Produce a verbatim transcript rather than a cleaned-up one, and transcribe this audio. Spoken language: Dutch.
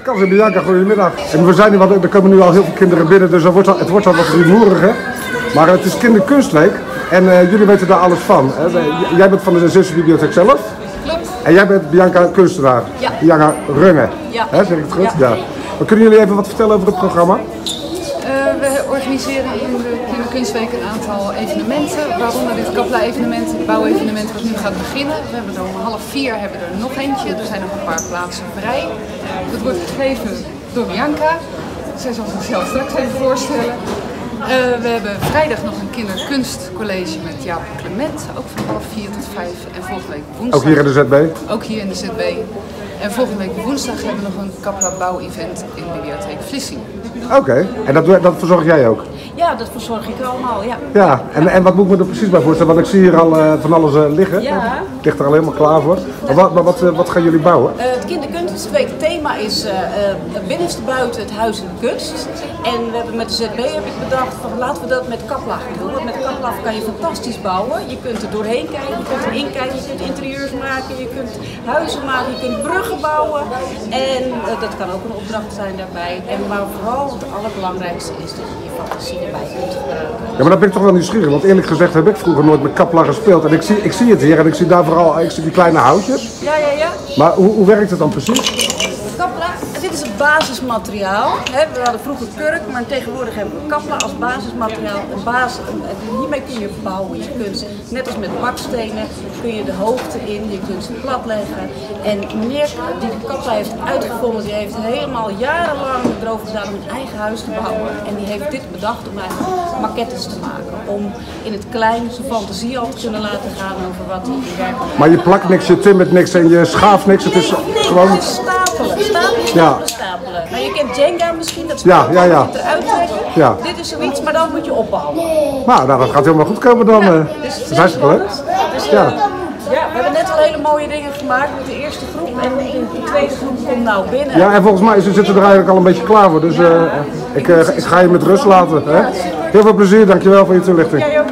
Cas en Bianca, goedemiddag. En we zijn hier, want er komen nu al heel veel kinderen binnen, dus het wordt al, het wordt al wat rumoerig, hè. Maar het is kinderkunstweek en uh, jullie weten daar alles van. Hè? Jij bent van de Zusterbibliotheek zelf. Klopt. En jij bent Bianca kunstenaar. Ja. Bianca Runge. Ja. Hè, zeg ik het goed? Ja. Ja. Maar kunnen jullie even wat vertellen over het programma? Uh, we organiseren in de Kinderkunstweek een aantal evenementen, waaronder dit Kapla-evenement, het bouwevenement wat nu gaat beginnen. We hebben er om half vier hebben er nog eentje, er zijn nog een paar plaatsen vrij. Dat wordt gegeven door Bianca. Zij zal zichzelf straks even voorstellen. Uh, we hebben vrijdag nog een kinderkunstcollege met Jaap Clement, ook van half vier tot vijf. En volgende week woensdag. Ook hier in de Z B? Ook hier in de Z B. En volgende week woensdag hebben we nog een Kapla bouw-event in de bibliotheek Vlissingen. Oké, okay. En dat, dat verzorg jij ook? Ja, dat verzorg ik allemaal, ja. Ja, en, en wat moet ik me er precies bij voorstellen? Want ik zie hier al uh, van alles uh, liggen. Ja. Het ligt er al helemaal klaar voor. Maar wat, maar wat, uh, wat gaan jullie bouwen? Uh, het Kinderkunstweek thema is uh, uh, binnenste buiten het huis in de kunst. En we hebben met de Z B heb ik bedacht van laten we dat met Kapla doen. Want met Kapla kan je fantastisch bouwen. Je kunt er doorheen kijken, je kunt erin kijken, je kunt interieurs maken, je kunt huizen maken, je kunt bruggen bouwen. En uh, dat kan ook een opdracht zijn daarbij. En maar vooral het allerbelangrijkste is dat je je fantasie erbij kunt gebruiken. Ja, maar dat ben ik toch wel nieuwsgierig, want eerlijk gezegd heb ik vroeger nooit met Kapla gespeeld. En ik zie, ik zie het hier en ik zie daar vooral ik zie die kleine houtjes. Ja, ja, ja. Maar hoe, hoe werkt het dan precies? Kapla, dit is het basismateriaal. We hadden vroeger kurk, maar tegenwoordig hebben we Kapla als basismateriaal. Een basis, hiermee kun je bouwen. Je kunt, net als met bakstenen, kun je de hoogte in, je kunt ze plat leggen. En meneer die de Kapla heeft uitgevonden, die heeft helemaal jarenlang erover gedaan om een eigen huis te bouwen. En die heeft dit bedacht om eigenlijk maquettes te maken. Om in het klein zijn fantasie al te kunnen laten gaan over wat hij in werkelijkheid. Maar je plakt niks, je timmert niks en je schaaft niks. Het is gewoon... Het is stapelen. Stapelen, stapelen, stapelen. Nou, je kent Jenga misschien, dat ja, ja, ja. het eruit trekken. Ja. Dit is zoiets, maar dan moet je opbouwen. Nou, nou, dat gaat helemaal goed komen dan. Ja, dus dat is hartstikke leuk. Dus, ja. Ja, we hebben net al hele mooie dingen gemaakt met de eerste groep en de tweede groep komt nou binnen. Ja, en volgens mij ze zitten er eigenlijk al een beetje klaar voor, dus uh, ik, uh, ik ga je met rust laten. Hè? Heel veel plezier, dankjewel voor je toelichting.